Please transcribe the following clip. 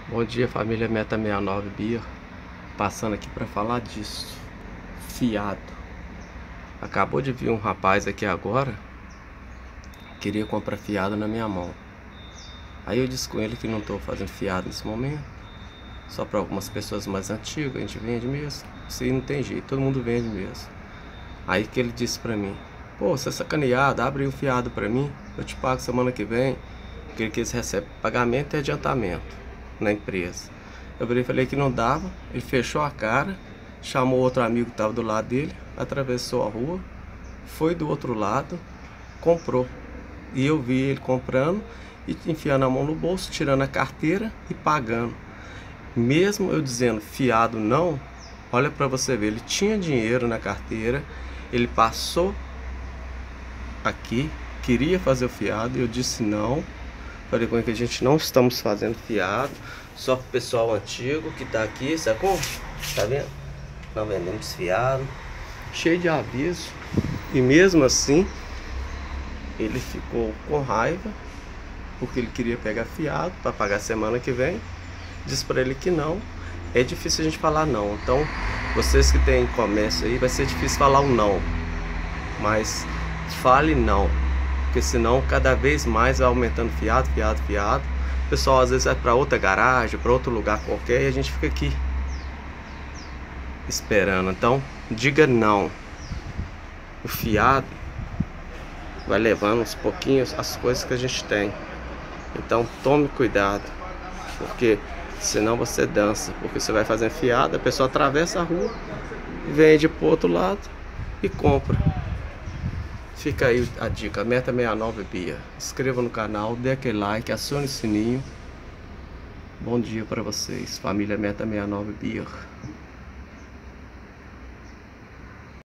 Bom dia, família Meta 69 Bia. Passando aqui para falar disso. Fiado. Acabou de vir um rapaz aqui agora. Queria comprar fiado na minha mão. Aí eu disse com ele que não estou fazendo fiado nesse momento. Só para algumas pessoas mais antigas. A gente vende mesmo. Isso aí não tem jeito, todo mundo vende mesmo. Aí que ele disse para mim: pô, você é sacaneado, abre um fiado para mim. Eu te pago semana que vem. Porque eles recebem pagamento e adiantamento na empresa. Eu falei que não dava. Ele fechou a cara, chamou outro amigo que estava do lado dele, atravessou a rua, foi do outro lado, comprou. E eu vi ele comprando e enfiando a mão no bolso, tirando a carteira e pagando. Mesmo eu dizendo fiado não, olha para você ver, ele tinha dinheiro na carteira, ele passou aqui, queria fazer o fiado e eu disse não. Falei com ele que a gente não estamos fazendo fiado, só pro pessoal antigo que tá aqui, sacou? Tá vendo? Não vendemos fiado, cheio de aviso. E mesmo assim, ele ficou com raiva, porque ele queria pegar fiado para pagar semana que vem. Disse para ele que não. É difícil a gente falar não. Então, vocês que têm comércio aí, vai ser difícil falar um não. Mas fale não. Porque senão cada vez mais vai aumentando fiado. O pessoal às vezes vai para outra garagem, para outro lugar qualquer, e a gente fica aqui esperando. Então, diga não. O fiado vai levando uns pouquinhos as coisas que a gente tem. Então tome cuidado, porque senão você dança. Porque você vai fazendo fiado, a pessoa atravessa a rua, vende pro outro lado e compra. Fica aí a dica, Meta 69 Bia. Inscreva no canal, dê aquele like, acione o sininho. Bom dia para vocês, família Meta 69 Bia.